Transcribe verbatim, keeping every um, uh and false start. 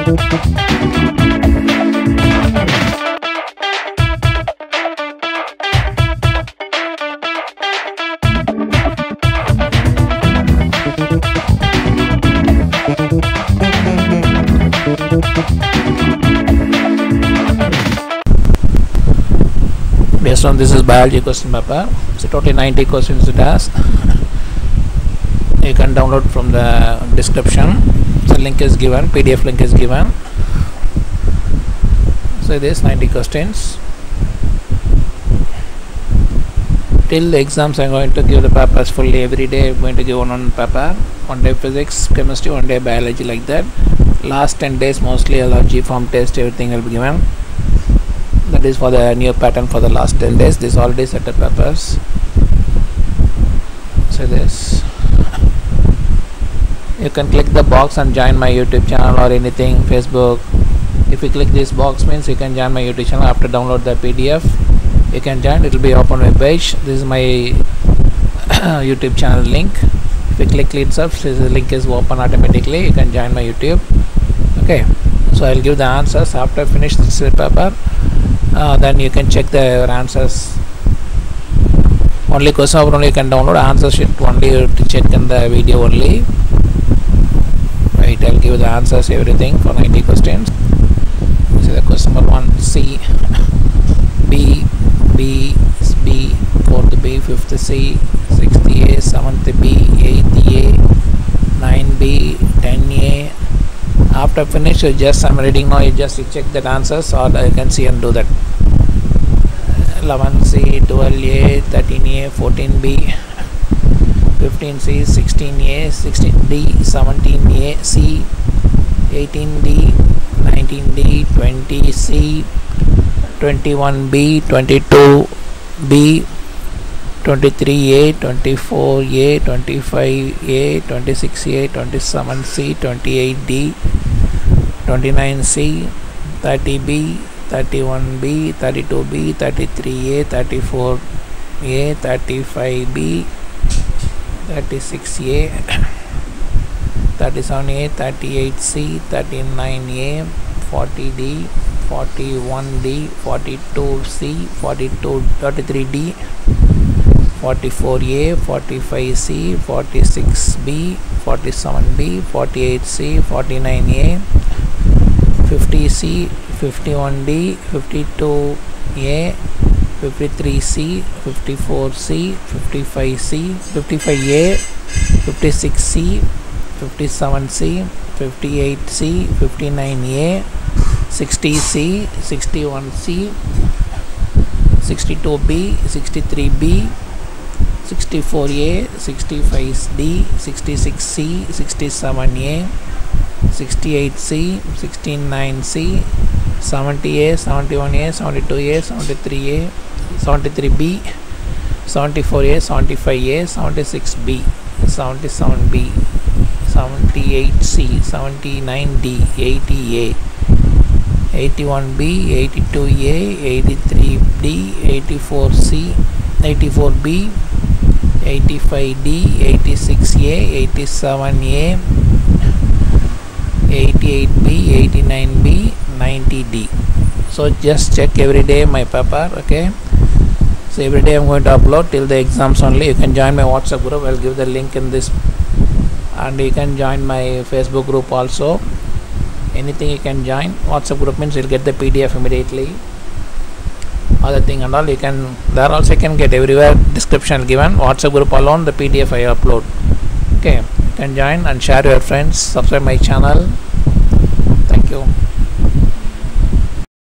Based on this is biology question paper. So totally ninety questions it has. You can download from the description. So link is given, P D F link is given. So this ninety questions. Till the exams I'm going to give the papers fully every day. I'm going to give one on paper, one day physics, chemistry, one day biology, like that. Last ten days mostly I'll have G form test, everything will be given. That is for the new pattern for the last ten days. This already set up papers. So this, you can click the box and join my YouTube channel or anything, Facebook. If you click this box means you can join my YouTube channel. After download the P D F you can join, it will be open web page. This is my YouTube channel link. If you click it itself, this link is open automatically. You can join my YouTube. Okay, so I'll give the answers after finish this paper. Uh, then you can check the answers. Only question paper only you can download, answer sheet only you to check in the video only. Right, I'll give the answers everything for ninety questions. This is the question number one. C, B, B, B, fourth B, fifth C, sixth A, seventh B, eighth A, nine B, ten A. After finish, you just I'm reading now. You just you check that answers, or you can see and do that. eleven C, twelve A, thirteen A, fourteen B, fifteen C, sixteen A, sixteen D, seventeen A, C, eighteen D, nineteen D, twenty C, twenty-one B, twenty-two B, twenty-three A, twenty-four A, twenty-five A, twenty-six A, twenty-seven C, twenty-eight D, twenty-nine C, thirty B, thirty-one B, thirty-two B, thirty-three A, thirty-four A, thirty-five B, thirty-six A, thirty-seven A, thirty-eight C, thirty-nine A, forty D, forty-one D, forty-two C, forty-two, thirty-three D, forty-four A, forty-five C, forty-six B, forty-seven B, forty-eight C, forty-nine A, fifty C, fifty-one D, fifty-two A, fifty-three C, fifty-four C, fifty-five C, fifty-five A, fifty-six C, fifty-seven C, fifty-eight C, fifty-nine A, sixty C, sixty-one C, sixty-two B, sixty-three B, sixty-four A, sixty-five D, sixty-six C, sixty-seven A, sixty-eight C, sixty-nine C, seventy A, seventy-one A, seventy-two A, seventy-three A, seventy-three B, seventy-four A, seventy-five A, seventy-six B, seventy-seven B, seventy-eight C, seventy-nine D, eighty A, eighty-one B, eighty-two A, eighty-three D, eighty-four C, eighty-four B, eighty-five D, eighty-six A, eighty-seven A, eighty-eight B, eighty-nine B, ninety D. So just check every day my paper. Okay, so every day I'm going to upload till the exams only. You can join my WhatsApp group. I'll give the link in this, and you can join my Facebook group also. Anything you can join. WhatsApp group means you'll get the P D F immediately. Other thing and all you can, there also you can get everywhere description given. WhatsApp group alone, the P D F I upload. Okay, you can join and share your friends. Subscribe my channel. Thank you.